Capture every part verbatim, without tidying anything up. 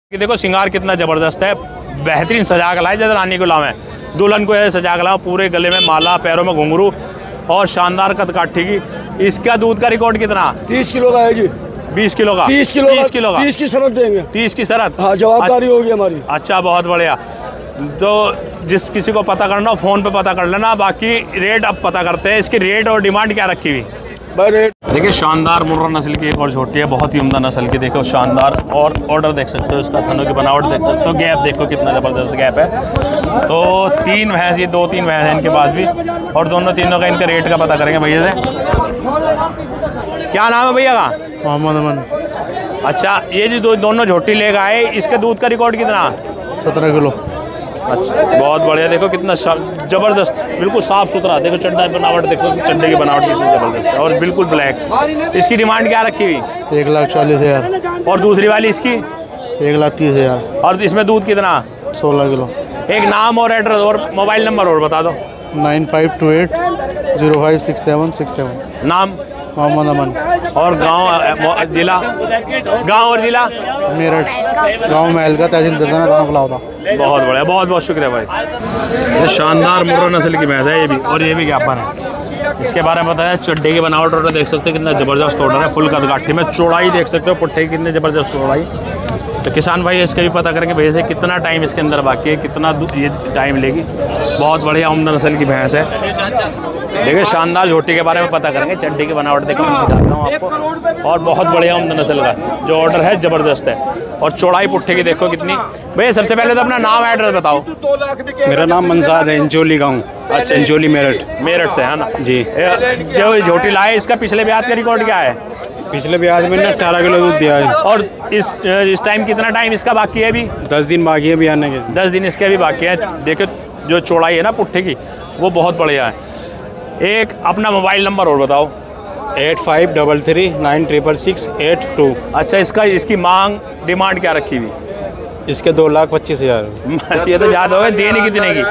कि देखो श्रृंगार कितना जबरदस्त है, बेहतरीन सजा के लाए जैसे रानी गुलाम है। दुल्हन को ऐसे सजा के लाओ, पूरे गले में माला, पैरों में घुंघरू और शानदार कदकाठी की। इसका दूध का रिकॉर्ड कितना? तीस किलो का है जी। बीस किलो का? तीस किलो तीस किलो का? तीस की शरत देंगे। तीस की शरत? हाँ, जवाबदारी होगी हमारी। अच्छा, बहुत बढ़िया। तो जिस किसी को पता करना हो फ़ोन पे पता कर लेना, बाकी रेट अब पता करते हैं। इसकी रेट और डिमांड क्या रखी हुई? देखिए शानदार मुर्रा नस्ल की एक और झोटी है, बहुत ही उम्दा नस्ल की। देखो शानदार, और ऑर्डर देख सकते हो, इसका थनों की बनावट देख सकते हो, गैप देखो कितना ज़बरदस्त गैप है। तो तीन भैंस, ये दो तीन भैंस हैं इनके पास भी, और दोनों तीनों का इनका रेट का पता करेंगे भैया से। क्या नाम है भैया का? मोहम्मद अमन। अच्छा, ये जो दो दोनों झोटी लेकर आए, इसका दूध का रिकॉर्ड कितना? सत्रह किलो। अच्छा, बहुत बढ़िया। देखो कितना ज़बरदस्त, बिल्कुल साफ़ सुथरा। देखो चड्डा बनावट देखो, चड्डे की बनावट कितनी ज़बरदस्त है, और बिल्कुल ब्लैक। इसकी डिमांड क्या रखी हुई? एक लाख चालीस हज़ार। और दूसरी वाली इसकी? एक लाख तीस हज़ार। और इसमें दूध कितना? सोलह किलो। एक नाम और एड्रेस और मोबाइल नंबर और बता दो। Nine five two eight zero five six seven six seven. नाम? मोहम्मद अमन। और गांव, जिला? गांव और जिला? मेरठ। गांव महल का, तहसील जरदाना, थाना फुलावदा। बहुत बढ़िया, बहुत बहुत शुक्रिया भाई। ये शानदार मुर्रा नस्ल की भैंस है ये भी, और ये भी ज्ञापन है। इसके बारे में बताया, चड्डे की बनावट ऑर्डर देख सकते हो, कितना ज़बरदस्त ऑर्डर है। फुल कदकाठी में चौड़ाई देख सकते हो, पुट्ठे की कितनी ज़बरदस्त चौड़ाई। तो किसान भाई इसका भी पता करेंगे भैया से कितना टाइम इसके अंदर बाकी है, कितना ये टाइम लेगी। बहुत बढ़िया उम्दा नस्ल की भैंस है। देखिए शानदार झोटी के बारे में पता करेंगे, चड्डी की बनावट देखो, मैं बताता हूँ आपको। और बहुत बढ़िया उम्दा नस्ल का जो ऑर्डर है, ज़बरदस्त है। और चौड़ाई पुट्ठे की देखो कितनी। भैया सबसे पहले तो अपना नाम एड्रेस बताओ। मेरा नाम मंसाद है, इंचोली गाँव। अच्छा, इंचोली मेरठ। मेरठ से है ना जी। जो झोटी लाए, इसका पिछले ब्याज का रिकॉर्ड क्या है? पिछले ब्याज में ना अठारह किलो दूध दिया है। और इस इस टाइम कितना टाइम इसका बाकी है? अभी दस दिन बाकी है भी आने के। दस दिन इसके भी बाकी है। देखो जो चौड़ाई है ना पुट्ठे की, वो बहुत बढ़िया है। एक अपना मोबाइल नंबर और बताओ। Eight five double three nine triple six eight two. अच्छा, इसका इसकी मांग डिमांड क्या रखी हुई? इसके दो लाख पच्चीस हज़ार। ये तो ज़्यादा हो गए, देने कितने की?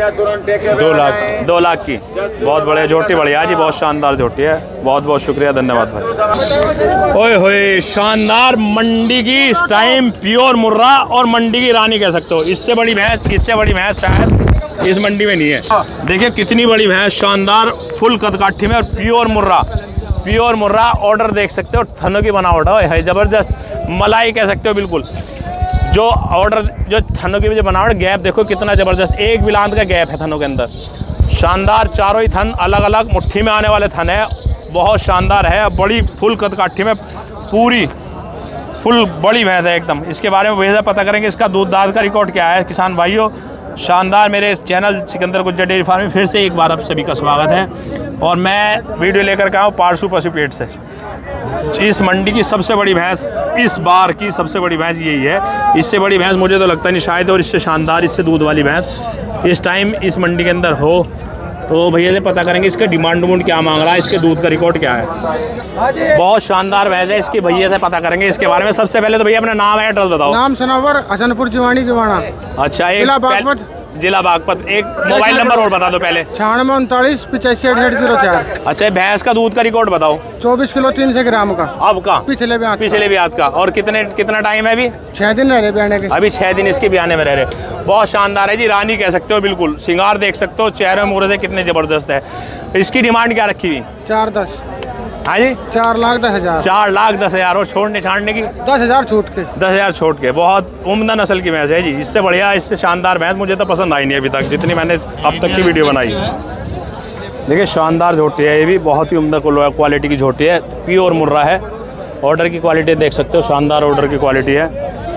दो लाख। दो लाख की। बहुत बढ़िया झोटी, बढ़िया जी, बहुत शानदार झोटी है। बहुत बहुत शुक्रिया, धन्यवाद भाई। ओए होए, शानदार मंडी की इस टाइम प्योर मुर्रा और मंडी की रानी कह सकते हो। इससे बड़ी भैंस, इससे बड़ी भैंस शायद इस मंडी में नहीं है। देखिए कितनी बड़ी भैंस, शानदार फुल कदकाठी में, और pure Murrah, pure Murrah. Order देख सकते हो, थनों की बनावट है ज़बरदस्त, मलाई कह सकते हो बिल्कुल। जो ऑर्डर, जो थनों की जो बनावट, गैप देखो कितना ज़बरदस्त, एक बिलांत का गैप है थनों के अंदर। शानदार चारों ही थन अलग अलग मुट्ठी में आने वाले थन है, बहुत शानदार है। बड़ी फुल कदकाठी में, पूरी फुल बड़ी भैंस है एकदम। इसके बारे में भैया पता करेंगे, इसका दूध दाद का रिकॉर्ड क्या है। किसान भाइयों, शानदार मेरे इस channel Sikandar Gujjar dairy farm में फिर से एक बार आप सभी का स्वागत है। और मैं वीडियो लेकर के आऊँ पारसू पशुपेट से। इस मंडी की सबसे बड़ी भैंस, इस बार की सबसे बड़ी भैंस यही है। इससे बड़ी भैंस मुझे तो लगता नहीं शायद, और इससे शानदार, इससे दूध वाली भैंस इस टाइम इस मंडी के अंदर हो। तो भैया से पता करेंगे इसका डिमांड डिमांड क्या मांग रहा है, इसके दूध का रिकॉर्ड क्या है। बहुत शानदार भैंस है, इसकी भैया से पता करेंगे इसके बारे में। सबसे पहले तो भैया अपना नाम है, एड्रेस बताओ। नाम सनावर, हसनपुर जिवानी जिवाना। अच्छा, एक जिला बागपत। एक मोबाइल नंबर और बता दो पहले। छियानवे उनतालीस पिचासी अड़सठ जीरो चार। अच्छा, भैंस का दूध का रिकॉर्ड बताओ। चौबीस किलो तीन सौ ग्राम का। अब का? पिछले ब्याज। पिछले ब्याज का। और कितने कितना टाइम है अभी? छह दिन रह रहे बयाने के। अभी छह दिन इसके बयाने में रह रहे। बहुत शानदार है जी, रानी कह सकते हो बिल्कुल। श्रृंगार देख सकते हो, चेहरे मुहरे से कितने जबरदस्त है। इसकी डिमांड क्या रखी हुई? चार दस। हाँ जी, चार लाख दस हजार। चार लाख दस हजार। और छोड़ने छाड़ने की? दस हजार छूट के। दस हजार छोड़ के। बहुत उम्दा नस्ल की भैंस है जी। इससे बढ़िया, इससे शानदार भैंस मुझे तो पसंद आई नहीं अभी तक, जितनी मैंने अब तक की वीडियो बनाई। देखिए शानदार झोटी है ये भी, बहुत ही उम्दा क्वालिटी की झोटी है, प्योर मुर्रा है। ऑर्डर की क्वालिटी देख सकते हो, शानदार ऑर्डर की क्वालिटी है,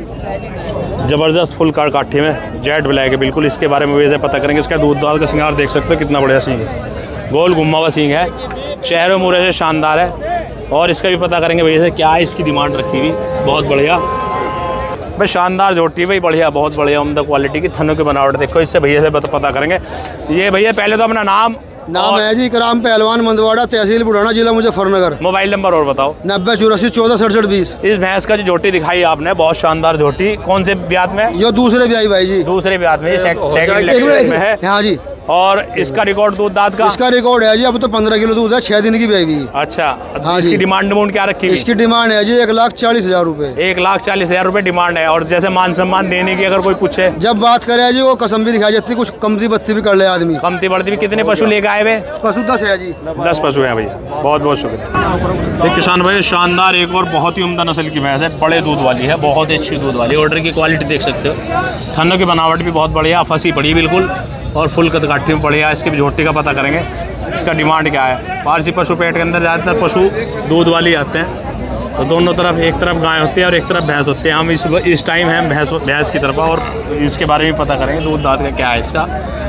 ज़बरदस्त फुल काठी में, जेट ब्लैक है बिल्कुल। इसके बारे में वैसे पता करेंगे। इसका दूध दाल का श्रृंगार देख सकते हो, कितना बढ़िया सींग है, गोल घुमा हुआ सींग है, चेहरे मुहरे से शानदार है। और इसका भी पता करेंगे भैया से क्या है इसकी डिमांड रखी हुई। बहुत बढ़िया भाई, शानदार झोटी भाई, बढ़िया, बहुत बढ़िया उम्दा क्वालिटी की। थनों की बनावट देखो, इससे भैया से पता करेंगे। ये भैया पहले तो अपना नाम। नाम है जी कराम पहलवान, मंदवाड़ा, तहसील बुढ़ाना, जिला मुजफ्फरनगर। मोबाइल नंबर और बताओ। नब्बे चौरासी चौदह सड़सठ बीस। इस भैंस का जो झोटी दिखाई आपने, बहुत शानदार झोटी, कौन से ब्याज में? ये दूसरे ब्याज भाई जी। दूसरे ब्याज में, सेकंड में है। हाँ जी। और इसका रिकॉर्ड दूध दाद का? इसका रिकॉर्ड है जी, अब तो पंद्रह किलो दूध है, छह दिन की बेबी। अच्छा, हाँ इसकी जी। डिमांड डिमांड क्या रखी? इसकी डिमांड है जी एक लाख चालीस हजार रूपए। एक लाख चालीस हजार रुपए डिमांड है। और जैसे मान सम्मान देने की अगर कोई पूछे? जब बात करे जी वो कसम भी दिखाई जाती, कुछ कमती बत्ती भी कर ले आदमी। कमती बढ़ती भी। कितने पशु लेके आए हुए? पशु दस है जी। दस पशु हैं भैया, बहुत बहुत शुक्रिया। तो किसान भाई शानदार एक और बहुत ही उम्दा नस्ल की भैंस है, बड़े दूध वाली है, बहुत ही अच्छी दूध वाली। ऑर्डर की क्वालिटी देख सकते हो, थनों की बनावट भी बहुत बढ़िया, फंसी पड़ी बिल्कुल और फुल कदकाठी में बढ़िया। इसकी भी झोटी का पता करेंगे, इसका डिमांड क्या है। पारसी पशु पेट के अंदर ज़्यादातर पशु दूध वाली आते हैं, तो दोनों तरफ एक तरफ गाय होती है और एक तरफ भैंस होती है। हम इस इस टाइम हैं भैंस भैंस की तरफ और इसके बारे में पता करेंगे दूध दाद का क्या है इसका।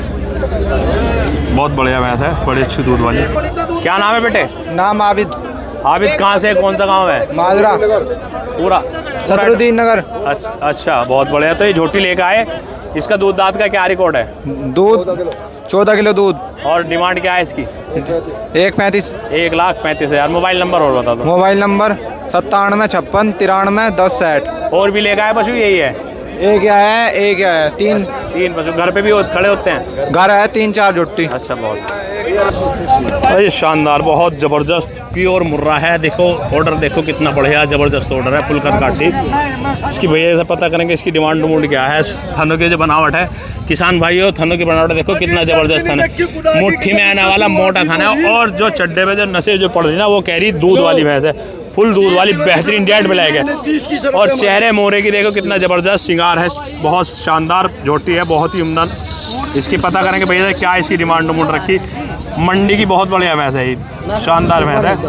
बहुत बढ़िया भैंस है, बड़ी अच्छी दूध वाली। क्या नाम है बेटे? नाम आबिद। आबिद कहाँ से, कौन सा गांव है? माजरा पूरा सदरुद्दीन नगर। अच्छा अच्छा, बहुत बढ़िया। तो ये झोटी लेकर आए, इसका दूध दाद का क्या रिकॉर्ड है? दूध चौदह किलो दूध। और डिमांड क्या है इसकी? एक पैंतीस। एक लाख पैंतीस हज़ार। मोबाइल नंबर और बता दो। मोबाइल नंबर सत्तानवे छप्पन तिरानवे दस साठ। और भी लेकर आए पशु? यही है? एक क्या है, एक क्या है, तीन तीन पशु घर पे भी हो, खड़े होते हैं? घर है, तीन चार जुट्टी। अच्छा, बहुत अरे शानदार, बहुत ज़बरदस्त प्योर मुर्रा है। देखो ऑर्डर देखो कितना बढ़िया ज़बरदस्त ऑर्डर है, फुल कद काटी। इसकी भैया से पता करेंगे इसकी डिमांड डिमांड क्या है। थनों की जो बनावट है किसान भाइयों, थनों की बनावट देखो कितना ज़बरदस्त थन है, मुट्ठी में आने वाला मोटा खाना है। और जो चड्डे में जो नसें जो पड़ रही ना वो कह रही दूध वाली भैंस है, फुल दूध वाली, बेहतरीन डेट ब्लैक है। और चेहरे मोहरे की देखो कितना ज़बरदस्त श्रृंगार है, बहुत शानदार झोटी है, बहुत ही उम्दा। इसकी पता करेंगे भैया से क्या इसकी डिमांड डिमांड रखी। मंडी की बहुत बढ़िया भैंस है, ये शानदार भैंस है।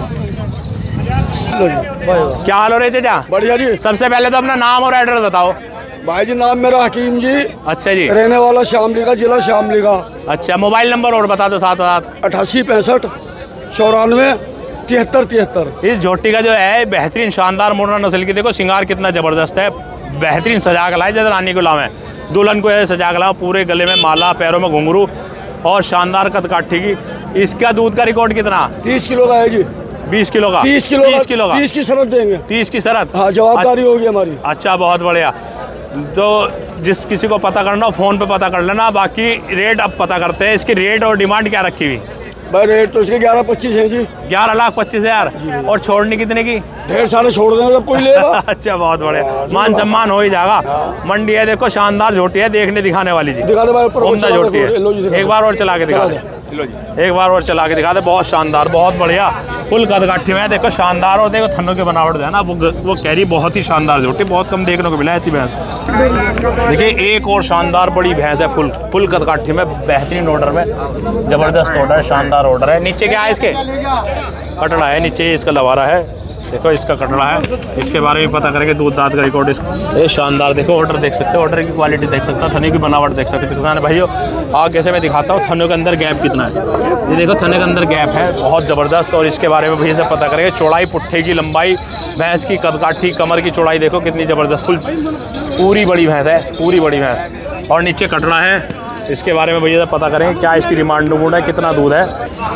क्या हाल हो रहे चाचा? बढ़िया जी। सबसे पहले तो अपना नाम और एड्रेस बताओ। भाई जी नाम मेरा हकीम जी। अच्छा जी। रहने वाला शामली का, जिला शामली का। अच्छा, मोबाइल नंबर और बता दो साथ साथ। अठासी पैंसठ चौरानवे तिहत्तर तिहत्तर। इस झोटी का जो है बेहतरीन शानदार मुर्रा नस्ल की, देखो श्रृंगार कितना ज़बरदस्त है, बेहतरीन सजा के लाए जैसे रानी गुलाम है। दुल्हन को ऐसे सजा के लाओ, पूरे गले में माला, पैरों में घुंघरू और शानदार कदकाठी की। इसका दूध का रिकॉर्ड कितना? तीस किलो का है जी। बीस किलो का? तीस किलो तीस किलो का? तीस की शरत देंगे। तीस की शरत? हाँ, जवाबदारी होगी हमारी। अच्छा, बहुत बढ़िया। तो जिस किसी को पता करना हो फ़ोन पे पता कर लेना, बाकी रेट अब पता करते हैं। इसकी रेट और डिमांड क्या रखी हुई? भाई रेट तो इसके ग्यारह पच्चीस है जी। ग्यारह लाख पच्चीस हज़ार। और छोड़ने कितने की? ढेर सारे छोड़ देंगे जब कोई लेगा। अच्छा, बहुत बढ़िया, मान सम्मान हो ही जाएगा। मंडी है देखो, शानदार झोटी है, देखने दिखाने वाली जी, दिखा दे भाई, ऊपर उम्दा झोटी है। एक बार और चला के दिखा दे, एक बार और चला के दिखा दे। बहुत शानदार, बहुत बढ़िया, फुल कदकाठी में देखो, शानदार। और देखो थनों की बनावट जो है ना, वो वो कैरी बहुत ही शानदार झोटी, बहुत कम देखने को मिला है ऐसी भैंस। देखिए एक और शानदार बड़ी भैंस है, फुल फुल कदकाठी में, बेहतरीन ऑर्डर में, ज़बरदस्त ऑर्डर है, शानदार ऑर्डर है। नीचे क्या है इसके? कटड़ा है नीचे, इसका लवारा है, देखो इसका कटड़ा है। इसके बारे में पता करेंगे, दूध दाद का रिकॉर्ड इसका। ये शानदार देखो ऑर्डर देख सकते हो, ऑर्डर की क्वालिटी देख सकते हो, थने की बनावट देख सकते हो। किसान भाइयों आगे कैसे मैं दिखाता हूँ थनों के अंदर गैप कितना है। ये देखो थने के अंदर गैप है, बहुत ज़बरदस्त। और इसके बारे में भैया से पता करेंगे, चौड़ाई, पुट्ठे की लंबाई, भैंस की कदकाठी, कमर की चौड़ाई देखो कितनी ज़बरदस्त, फुल पूरी बड़ी भैंस है, पूरी बड़ी भैंस। और नीचे कटड़ा है, इसके बारे में भैया से पता करेंगे क्या इसकी डिमांड डिमांड है, कितना दूध है।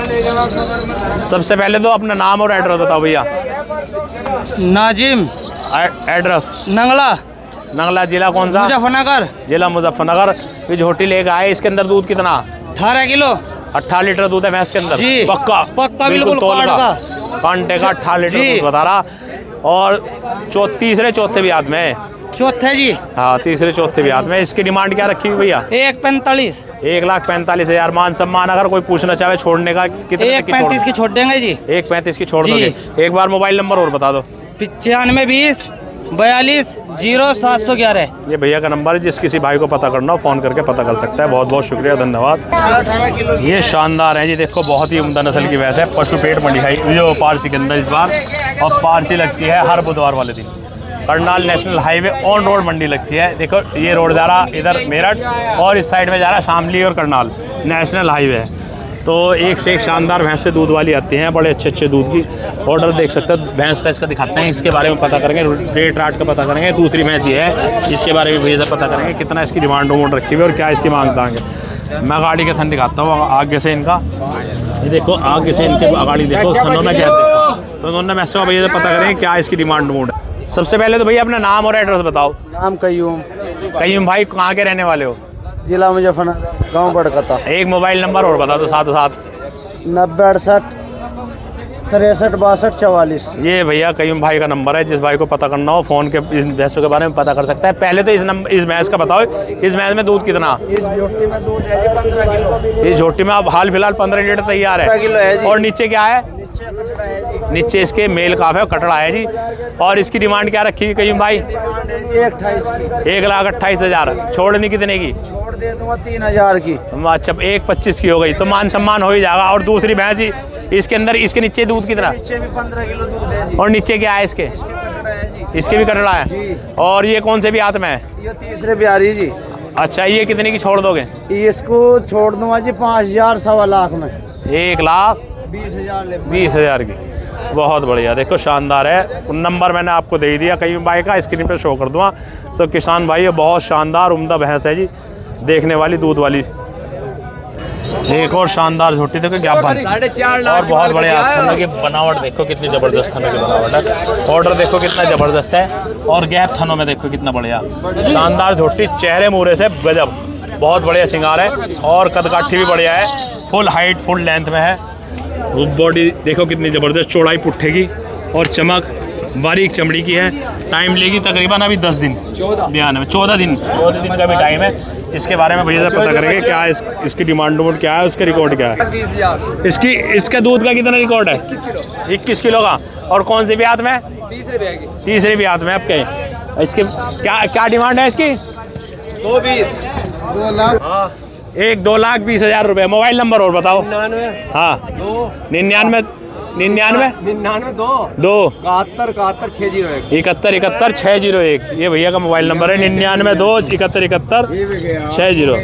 सबसे पहले तो अपना नाम और एड्रेस बताओ भैया। नाजिम। एड्रेस? नंगला। नंगला जिला कौन सा? मुजफ्फरनगर। जिला मुजफ्फरनगर। ये झोटी लेके आए, इसके अंदर दूध कितना? अठारह किलो। अट्ठारह लीटर दूध है भैंस के अंदर जी। पक्का पक्का बिल्कुल तौल का कांटे का अट्ठारह लीटर दूध बता रहा। और चौ तीसरे चौथे भी हाथ में? चौथे जी। हाँ, तीसरे चौथे भी हाथ में। इसकी डिमांड क्या रखी हुई भैया? एक पैंतालीस। एक लाख पैंतालीस हजार। मान सम्मान अगर कोई पूछना चाहे छोड़ने का कितने? एक पैंतीस की छोड़ देंगे जी। एक पैंतीस की छोड़ दोगे? एक बार मोबाइल नंबर और बता दो। पचानवे बीस बयालीस जीरो सात सौ ग्यारह। ये भैया का नंबर है, जिस किसी भाई को पता करना हो फ़ोन करके पता कर सकता है। बहुत बहुत शुक्रिया, धन्यवाद। ये शानदार है जी, देखो बहुत ही उम्दा नस्ल की भैंस है, पशु पेट मंडी खाई जो पारसी के अंदर इस बार। और पारसी लगती है हर बुधवार वाले दिन, Karnal national highway on road मंडी लगती है। देखो ये रोड जा रहा इधर मेरठ और इस साइड में जा रहा शामली और करनाल नेशनल हाईवे है। तो एक से एक शानदार भैंस से दूध वाली आती हैं, बड़े अच्छे अच्छे दूध की। ऑर्डर देख सकते हो, भैंस का इसका दिखाते हैं, इसके बारे में पता करेंगे, रेट राट का पता करेंगे। दूसरी भैंस ये है, इसके बारे में भैया पता करेंगे कितना इसकी डिमांड वोड रखी हुई और क्या इसकी मांग दांगे। मैं गाड़ी के थन दिखाता हूँ आगे से इनका, ये देखो आगे से इनके गाड़ी देखो, थनों में क्या देखो। तो दोनों भैंसों का भैया से पता करेंगे क्या इसकी डिमांड वोड है। सबसे पहले तो भैया अपना नाम और एड्रेस बताओ। नाम कयूम। कयूम भाई कहाँ के रहने वाले हो? जिला मुजफ्फरनगर। गांव बड़कता। एक मोबाइल नंबर और बता दो साथ साथ। नब्बे अड़सठ तिरसठ बासठ चवालीस। ये भैया कयूम भाई का नंबर है, जिस भाई को पता करना हो फ़ोन के इस भैंसों के बारे में पता कर सकता है। पहले तो इस नंबर इस भैंस का बताओ, इस भैंस में दूध कितना? इस झोटी में दूध है जी पंद्रह किलो। इस झोटी में अब हाल फिलहाल पंद्रह लीटर तैयार है। किलो है जी। और नीचे क्या है? नीचे कटड़ा है जी। नीचे इसके मेल काफ है, कटड़ा है जी। और इसकी डिमांड क्या रखी है कयूम भाई? एक अट्ठाईस की। एक लाख अट्ठाईस हज़ार। छोड़नी कितने की? छोड़ दे दूंगा तीन हजार की। अच्छा, एक पच्चीस की हो गई तो मान सम्मान हो ही जाएगा। और दूसरी भैंस ही इसके अंदर, इसके नीचे दूध कितना? नीचे भी पंद्रह किलो दूध है जी। और नीचे क्या है इसके? इसके कटड़ा है जी। इसके भी कटड़ा है। जी। और ये कौन से भी हाथ में है? ये तीसरे बिहारी जी। अच्छा, ये कितने की छोड़ दोगे? इसको छोड़ दूंगा जी पाँच हजार सवा लाख में। एक लाख बीस हजार ले। बीस हज़ार की। बहुत बढ़िया, देखो शानदार है। नंबर मैंने आपको दे ही दिया कई भाई का, स्क्रीन पे शो कर दूँगा। तो किसान भाई ये बहुत शानदार उम्दा भैंस है जी, देखने वाली, दूध वाली। एक और शानदार झोटी देखो क्या बन, और बहुत बढ़िया थनों की बनावट देखो कितनी ज़बरदस्त थनों की बनावट है। ऑर्डर देखो कितना ज़बरदस्त है, और गैप थनों में देखो कितना बढ़िया शानदार झोटी। चेहरे मुहरे से गजब, बहुत बढ़िया सिंगार है। और कदकाठी भी बढ़िया है, फुल हाइट फुल लेंथ में है। बॉडी देखो कितनी ज़बरदस्त, चौड़ाई पुट्ठे की और चमक, बारीक चमड़ी की है। टाइम लेगी तकरीबन अभी दस दिन बयान में, चौदह दिन चौदह दिन का भी टाइम है। इसके बारे में भैया से पता करेंगे क्या है, इस, इसकी डिमांड वुड क्या है, उसका रिकॉर्ड क्या है। इसकी इसका दूध का कितना रिकॉर्ड है? इक्कीस किलो का। और कौन सी ब्यात में? तीसरे ब्यात में। अब कहीं इसकी क्या क्या डिमांड है इसकी? दो बीस। दो लाख एक दो लाख बीस हज़ार रुपये। मोबाइल नंबर और बताओ। हाँ, निन्यानवे निन्यानवे निन्यानवे दो दो इकहत्तर इकहत्तर छः जीरो एक। इकहत्तर इकहत्तर छः जीरो एक। ये भैया का मोबाइल नंबर है, निन्यानवे दो इकहत्तर इकहत्तर छः जीरो।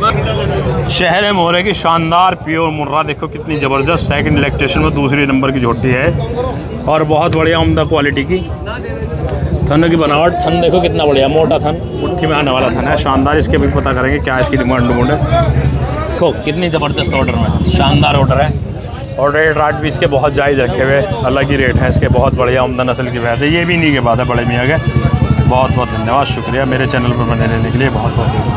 शहर मोहरे की शानदार प्योर मुर्रा देखो कितनी ज़बरदस्त, सेकंड इलेक्ट्रेशन में दूसरी नंबर की झोटी है, और बहुत बढ़िया उम्दा क्वालिटी की। थन की बनावट, थन देखो कितना बढ़िया, मोटा थन, मुट्ठी में आने वाला थन है, शानदार। इसके भी पता करेंगे क्या इसकी डिमांड डिमांड है। देखो कितनी ज़बरदस्त ऑर्डर में, शानदार ऑर्डर है। और रेट राट भी इसके बहुत जायज़ रखे हुए, अलग ही रेट है इसके, बहुत बढ़िया उम्दा नस्ल की भैंस है। ये भी नहीं के बाद है बड़े मियाँ के। बहुत बहुत धन्यवाद, शुक्रिया मेरे चैनल पर बने रहने के लिए, बहुत बहुत धन्यवाद।